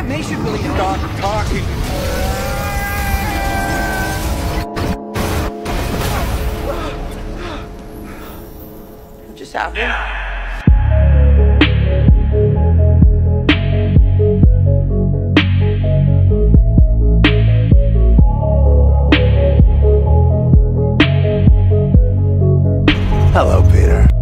information, Billy. Stop talking. What just happened? Hello, Peter.